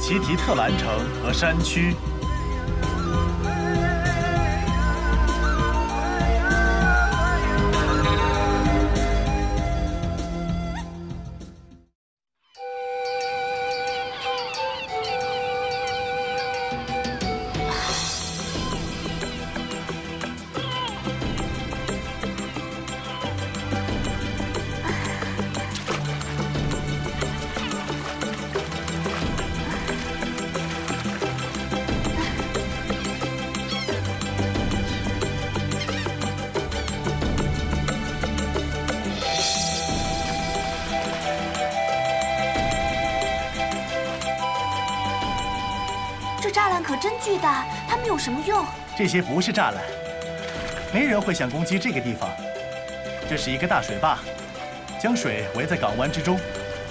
奇提特兰城和山区。 这栅栏可真巨大，它们有什么用？ 这些不是栅栏，没人会想攻击这个地方。这是一个大水坝，将水围在港湾之中。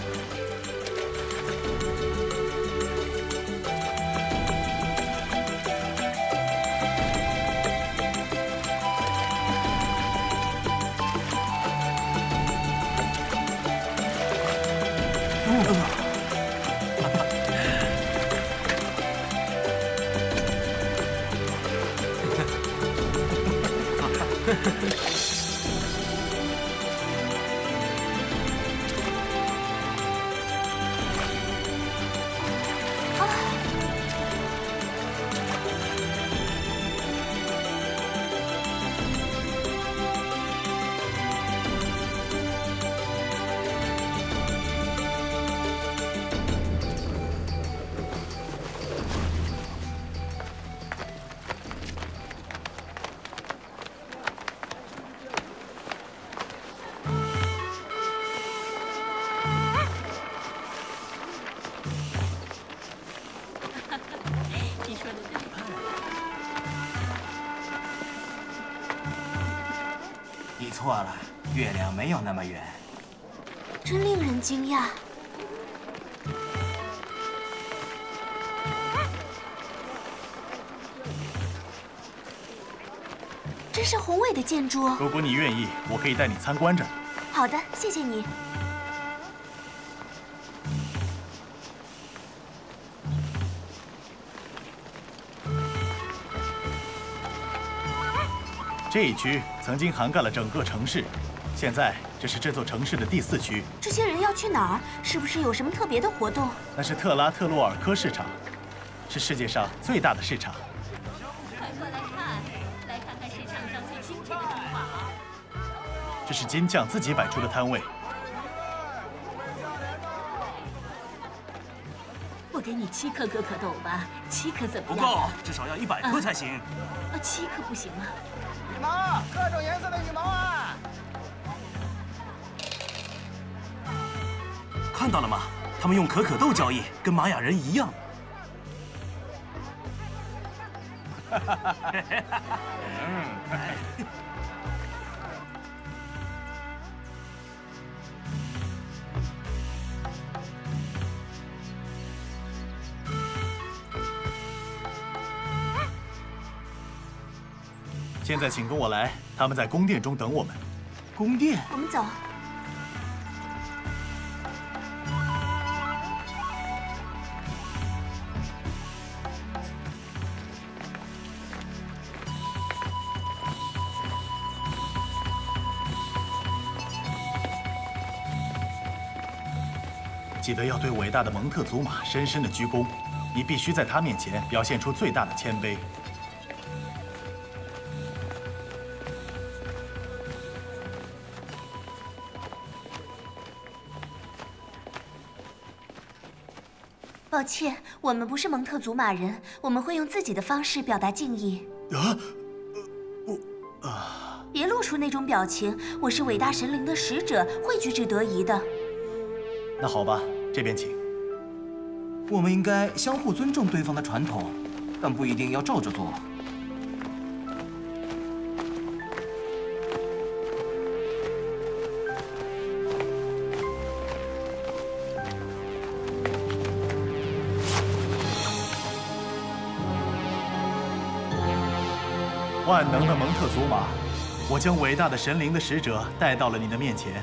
你错了，月亮没有那么圆。 真令人惊讶。真是宏伟的建筑。 如果你愿意，我可以带你参观这儿。 好的，谢谢你。 这一区曾经涵盖了整个城市，现在这是这座城市的第4区。 这些人要去哪儿？是不是有什么特别的活动？ 那是特拉特洛尔科市场，是世界上最大的市场。 快过来看，来看看市场上最新鲜的中华。 这是金匠自己摆出的摊位。 我给你7颗可可豆吧，7颗怎么样？ 不够，至少要100颗才行。 啊，7颗不行吗？ 羽毛，各种颜色的羽毛啊！ 看到了吗？他们用可可豆交易，跟玛雅人一样。 现在请跟我来，他们在宫殿中等我们。 宫殿？ 我们走。 记得要对伟大的蒙特祖玛深深的鞠躬，你必须在他面前表现出最大的谦卑。 抱歉，我们不是蒙特祖玛人，我们会用自己的方式表达敬意。别露出那种表情，我是伟大神灵的使者，会举止得宜的。 那好吧，这边请。 我们应该相互尊重对方的传统，但不一定要照着做。 万能的蒙特祖玛，我将伟大的神灵的使者带到了你的面前。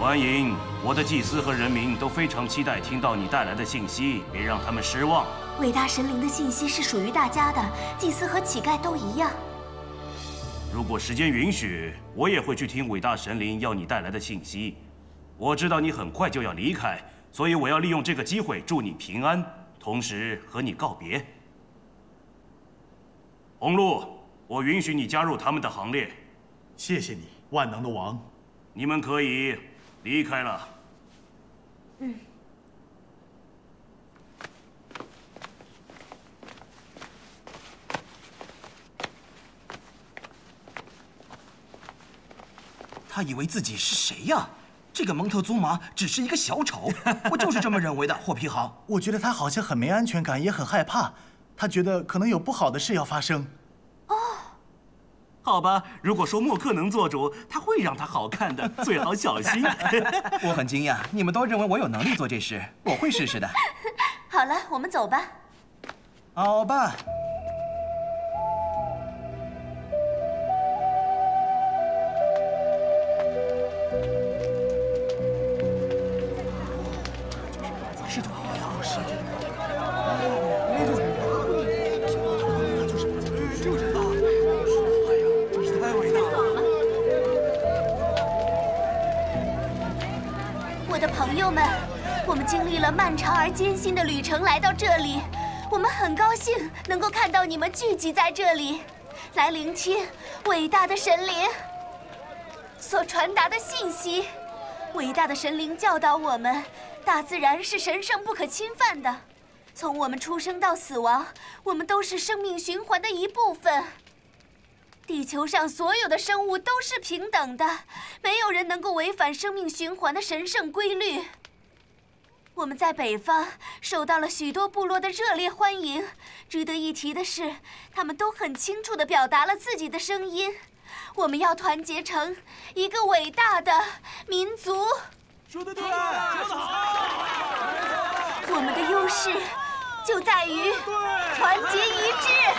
欢迎，我的祭司和人民都非常期待听到你带来的信息，别让他们失望。 伟大神灵的信息是属于大家的，祭司和乞丐都一样。 如果时间允许，我也会去听伟大神灵要你带来的信息。我知道你很快就要离开，所以我要利用这个机会祝你平安，同时和你告别。红鹿，我允许你加入他们的行列。 谢谢你，万能的王。 你们可以离开了。 他以为自己是谁呀？这个蒙特祖玛只是一个小丑，我就是这么认为的。霍皮豪， 我觉得他好像很没安全感，也很害怕。他觉得可能有不好的事要发生。 好吧，如果说默克能做主，他会让他好看的，最好小心。 我很惊讶，你们都认为我有能力做这事，我会试试的。 好了，我们走吧。 好吧。 是的，是的。就是他。哎呀，真是太伟大了。 我的朋友们，我们经历了漫长而艰辛的旅程来到这里，我们很高兴能够看到你们聚集在这里，来聆听伟大的神灵所传达的信息。伟大的神灵教导我们，大自然是神圣不可侵犯的。从我们出生到死亡，我们都是生命循环的一部分。地球上所有的生物都是平等的，没有人能够违反生命循环的神圣规律。我们在北方受到了许多部落的热烈欢迎。值得一提的是，他们都很清楚地表达了自己的声音。我们要团结成一个伟大的民族。 说得对，说得好。 我们的优势就在于团结一致。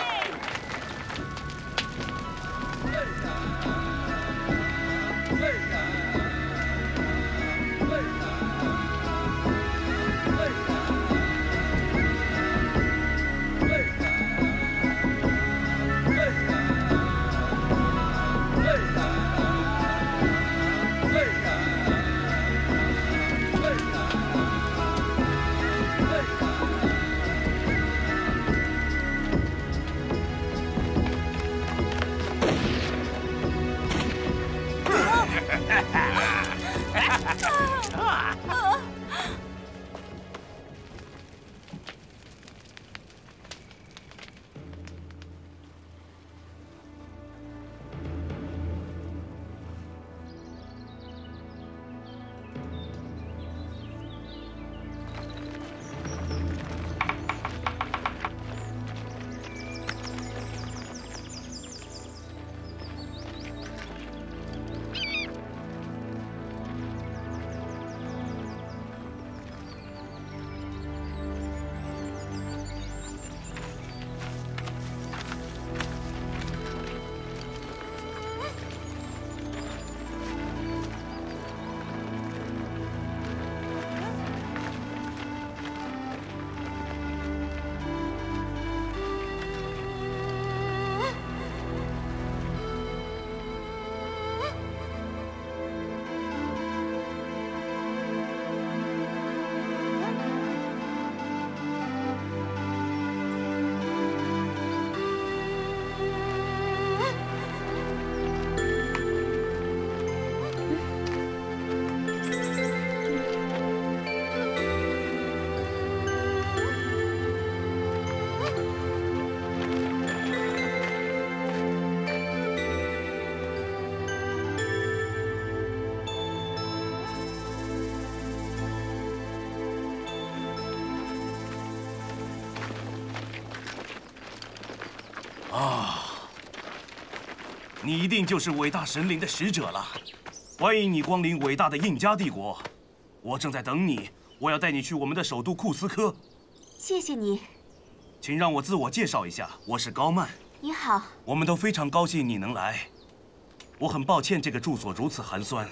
你一定就是伟大神灵的使者了，欢迎你光临伟大的印加帝国。我正在等你，我要带你去我们的首都库斯科。 谢谢你。 请让我自我介绍一下，我是高曼。 你好。 我们都非常高兴你能来。我很抱歉这个住所如此寒酸，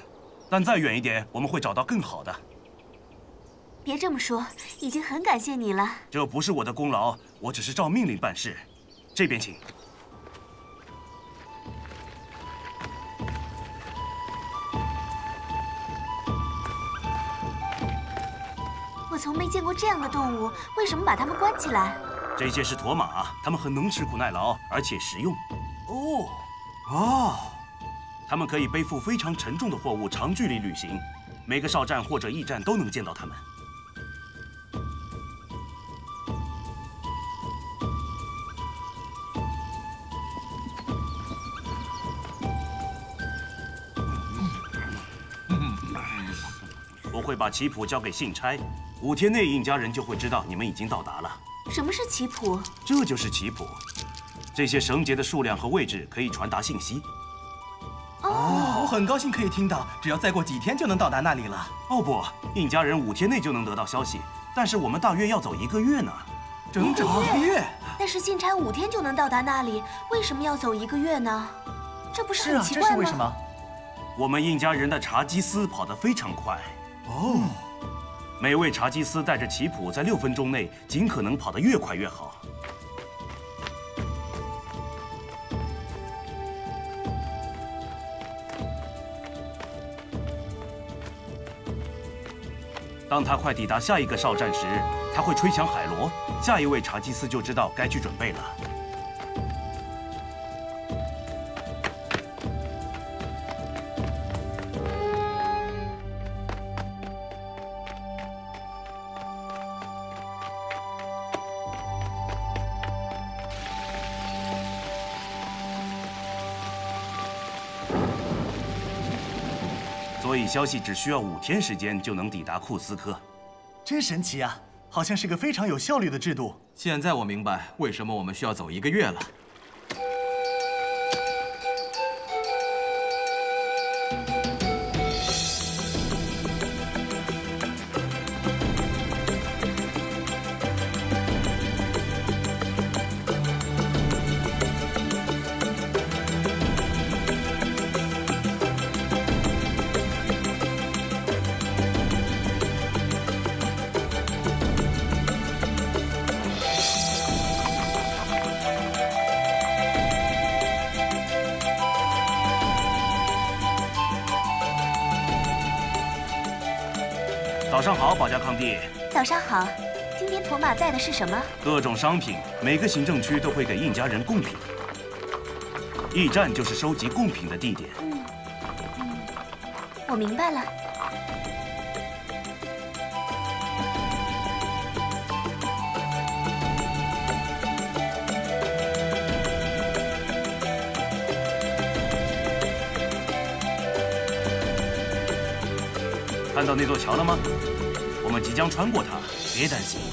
但再远一点，我们会找到更好的。 别这么说，已经很感谢你了。 这不是我的功劳，我只是照命令办事。这边请。 我从没见过这样的动物，为什么把它们关起来？ 这些是驼马，它们很能吃苦耐劳，而且实用。它们可以背负非常沉重的货物长距离旅行，每个哨站或者驿站都能见到它们。我会把棋谱交给信差，5天内印加人就会知道你们已经到达了。 什么是棋谱？ 这就是棋谱，这些绳结的数量和位置可以传达信息。 我很高兴可以听到，只要再过几天就能到达那里了。 哦不，印加人5天内就能得到消息，但是我们大约要走1个月呢。 整整1个月？ 但是信差5天就能到达那里，为什么要走1个月呢？这不是很奇怪吗？ 这是为什么？ 我们印加人的查基斯跑得非常快。每位查基斯带着棋谱，在6分钟内尽可能跑得越快越好。当他快抵达下一个哨站时，他会吹响海螺，下一位查基斯就知道该去准备了。所以消息只需要5天时间就能抵达库斯科， 真神奇啊！好像是个非常有效率的制度。 现在我明白为什么我们需要走1个月了。 早上好，保加康帝。 早上好，今天驼马载的是什么？ 各种商品，每个行政区都会给印加人贡品。驿站就是收集贡品的地点。 我明白了。 看到那座桥了吗？我们即将穿过它，别担心。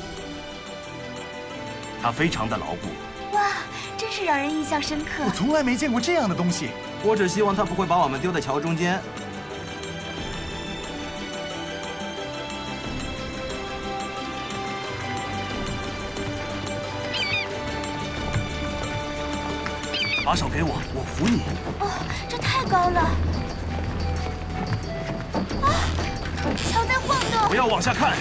它非常的牢固。 哇，真是让人印象深刻。 我从来没见过这样的东西。 我只希望他不会把我们丢在桥中间。 把手给我，我扶你。 哦，这太高了。啊，桥在晃动。 不要往下看。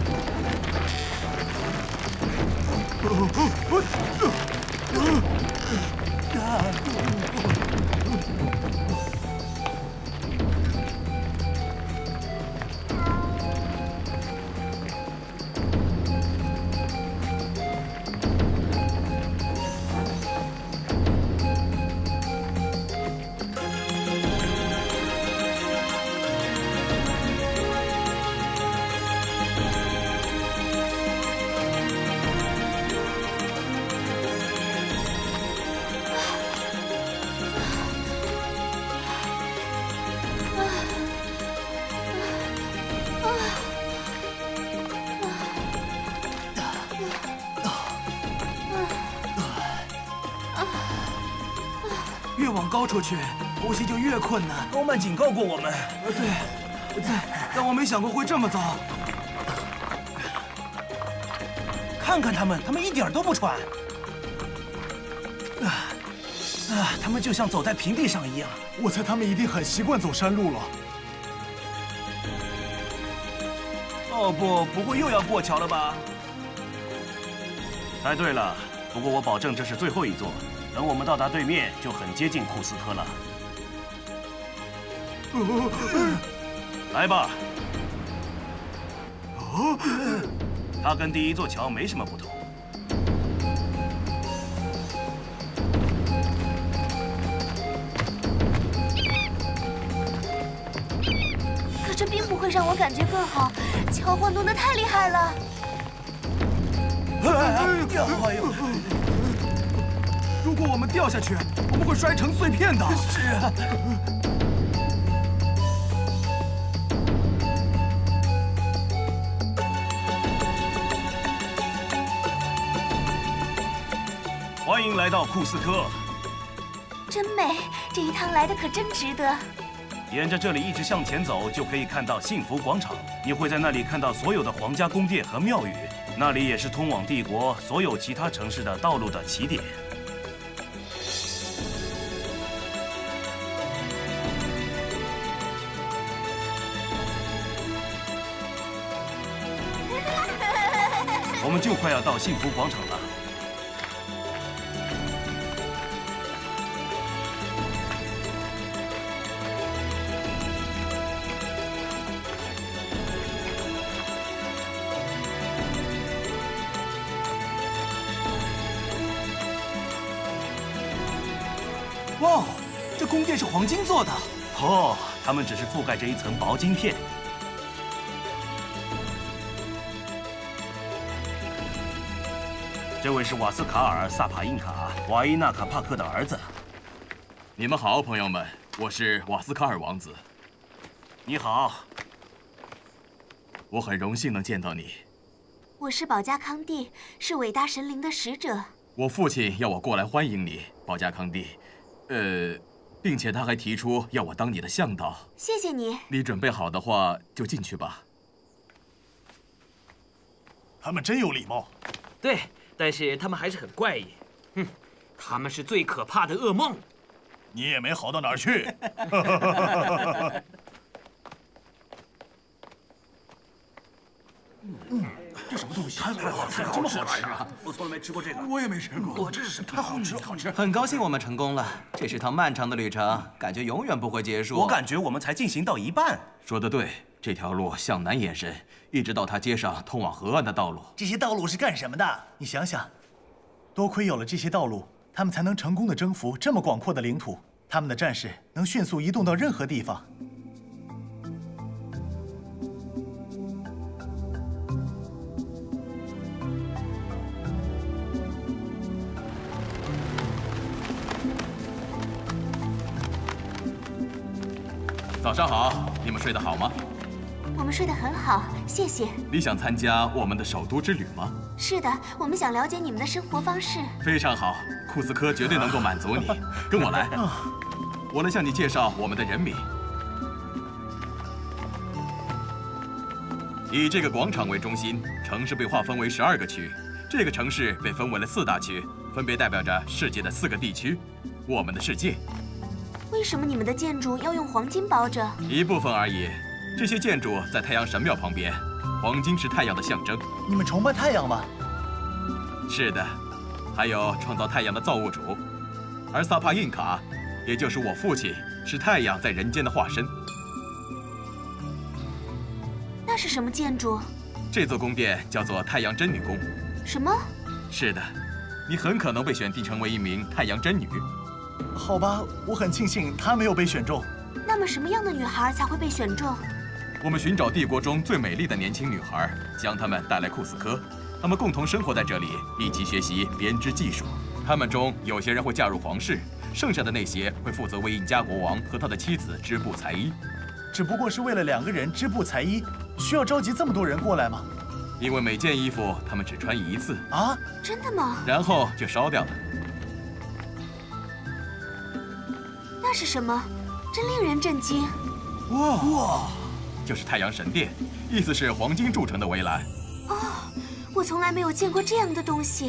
越往高处去，呼吸就越困难。 高曼警告过我们。 对，但我没想过会这么糟。 看看他们一点都不喘。他们就像走在平地上一样。 我猜他们一定很习惯走山路了。 哦不会又要过桥了吧？ 猜对了，不过我保证这是最后一座。等我们到达对面，就很接近库斯科了。来吧。它跟第一座桥没什么不同。 可这并不会让我感觉更好，桥晃动得太厉害了。 哎呦！如果我们掉下去，我们会摔成碎片的。是啊。 欢迎来到库斯科， 真美，这一趟来的可真值得。 沿着这里一直向前走，就可以看到幸福广场。你会在那里看到所有的皇家宫殿和庙宇，那里也是通往帝国所有其他城市的道路的起点。我们就快要到幸福广场了。 哇，这宫殿是黄金做的。 哦，他们只是覆盖着一层薄金片。这位是瓦斯卡尔·萨帕印卡·瓦伊纳卡帕克的儿子。 你们好，朋友们，我是瓦斯卡尔王子。 你好， 我很荣幸能见到你。 我是保加康帝，是伟大神灵的使者。 我父亲要我过来欢迎你，保加康帝。并且他还提出要我当你的向导。 谢谢你。 你准备好的话就进去吧。 他们真有礼貌。 对，但是他们还是很怪异。哼，他们是最可怕的噩梦。 你也没好到哪儿去。 这什么东西？ 太好吃了， 这么好吃啊！ 我从来没吃过这个。 我也没吃过。 哇，这是太好吃，好吃！ 很高兴我们成功了。这是趟漫长的旅程，感觉永远不会结束。 我感觉我们才进行到一半。 说得对，这条路向南延伸，一直到它接上通往河岸的道路。 这些道路是干什么的？你想想，多亏有了这些道路，他们才能成功的征服这么广阔的领土。他们的战士能迅速移动到任何地方。 早上好，你们睡得好吗？ 我们睡得很好，谢谢。 你想参加我们的首都之旅吗？ 是的，我们想了解你们的生活方式。 非常好，库斯科绝对能够满足你。跟我来，我来向你介绍我们的人民。以这个广场为中心，城市被划分为12个区。这个城市被分为了4大区，分别代表着世界的4个地区。我们的世界。 为什么你们的建筑要用黄金包着？ 一部分而已。这些建筑在太阳神庙旁边，黄金是太阳的象征。 你们崇拜太阳吗？ 是的，还有创造太阳的造物主。而萨帕印卡，也就是我父亲，是太阳在人间的化身。 那是什么建筑？ 这座宫殿叫做太阳真女宫。 什么？ 是的，你很可能被选定成为一名太阳真女。 好吧，我很庆幸她没有被选中。 那么什么样的女孩才会被选中？ 我们寻找帝国中最美丽的年轻女孩，将她们带来库斯科。她们共同生活在这里，一起学习编织技术。她们中有些人会嫁入皇室，剩下的那些会负责为印加国王和他的妻子织布裁衣。 只不过是为了2个人织布裁衣，需要召集这么多人过来吗？ 因为每件衣服他们只穿1次啊？ 真的吗？ 然后就烧掉了。 那是什么？真令人震惊！ 哇！就是太阳神殿，意思是黄金铸成的围栏。 哦，我从来没有见过这样的东西。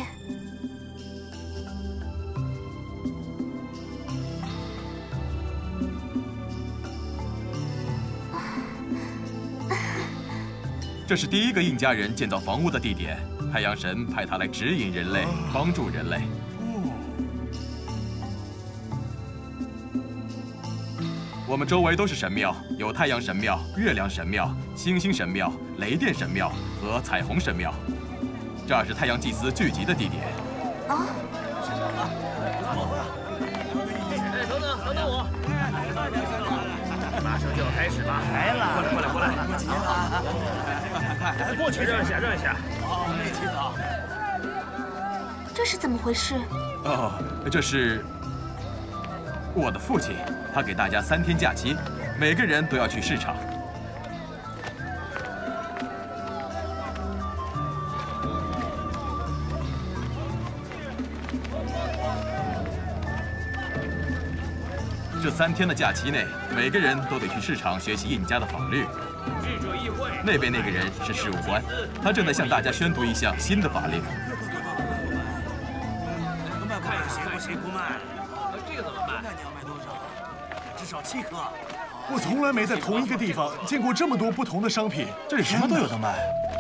这是第一个印加人建造房屋的地点。太阳神派他来指引人类，帮助人类。我们周围都是神庙，有太阳神庙、月亮神庙、星星神庙、雷电神庙和彩虹神庙。这儿是太阳祭司聚集的地点。 哦。 等等我！马上就要开始了， 来了！ 过来！快，过去让一下。 好，一起走。 这是怎么回事？ 哦，这是我的父亲，他给大家3天假期，每个人都要去市场。这3天的假期内，每个人都得去市场学习印加的法律。 智者议会那边那个人是事务官，他正在向大家宣读一项新的法令。 看谁不卖？这个怎么卖？ 那你要卖多少？至少7颗。 我从来没在同一个地方见过这么多不同的商品， 这里什么都有的卖。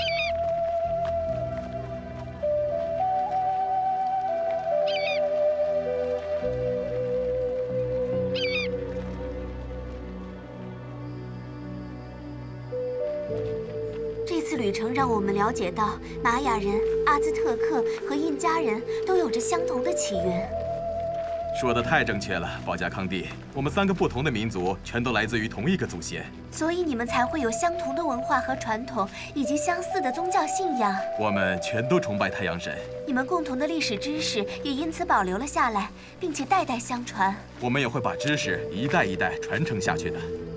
这次旅程让我们了解到，玛雅人、阿兹特克和印加人都有着相同的起源。 说得太正确了，保加康帝。我们3个不同的民族全都来自于同一个祖先， 所以你们才会有相同的文化和传统，以及相似的宗教信仰。 我们全都崇拜太阳神。 你们共同的历史知识也因此保留了下来，并且代代相传。 我们也会把知识一代一代传承下去的。